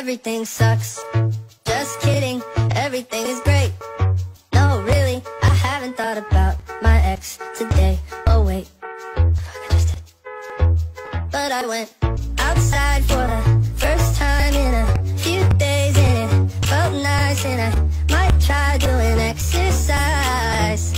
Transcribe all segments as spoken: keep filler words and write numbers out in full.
everything sucks. Just kidding, everything is great. No, really, I haven't thought about my ex today. Oh wait, fuck, I just did. But I went outside for the first time in a few days, and it felt nice, and I might try doing exercise.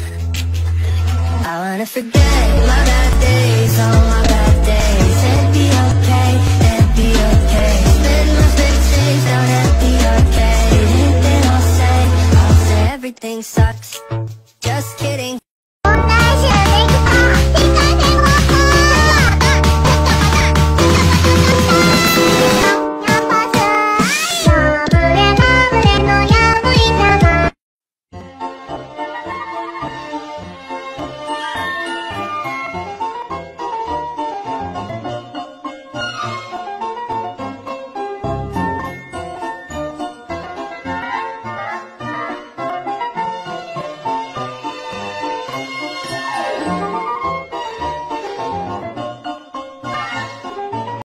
I wanna forget my bad days, all my bad days, and be okay, and be okay. Spend my big change down at the arcade, and then I'll say, I'll say everything sucks. Just kidding.